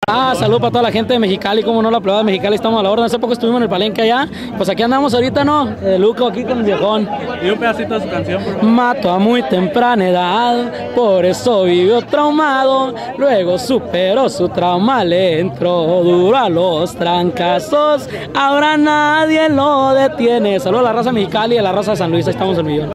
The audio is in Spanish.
Salud para toda la gente de Mexicali, como no, la prueba de Mexicali, estamos a la orden. Hace poco estuvimos en el Palenque allá, pues aquí andamos ahorita, ¿no? Luco aquí con el viejón. Y un pedacito de su canción, por favor. Mató a muy temprana edad, por eso vivió traumado, luego superó su trauma, le entró duro a los trancazos, ahora nadie lo detiene. Saludos a la raza Mexicali y a la raza de San Luis, ahí estamos el millón.